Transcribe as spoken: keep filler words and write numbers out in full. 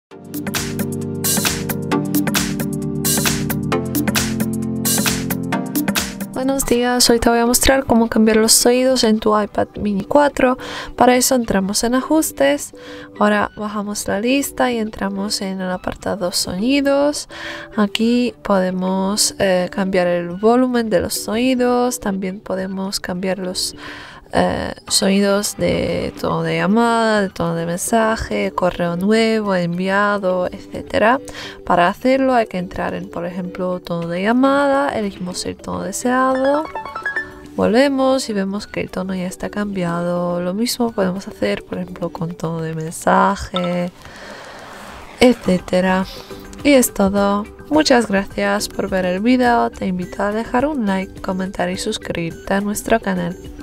Buenos días, hoy te voy a mostrar cómo cambiar los sonidos en tu iPad mini cuatro. Para eso entramos en ajustes, ahora bajamos la lista y entramos en el apartado sonidos. Aquí podemos eh, cambiar el volumen de los sonidos, también podemos cambiar los eh, sonidos de tono de llamada, de tono de mensaje, correo nuevo, enviado, etcétera. Para hacerlo hay que entrar en, por ejemplo, tono de llamada, elegimos el tono deseado, volvemos y vemos que el tono ya está cambiado. Lo mismo podemos hacer, por ejemplo, con tono de mensaje, etcétera. Y es todo. Muchas gracias por ver el video. Te invito a dejar un like, comentar y suscribirte a nuestro canal.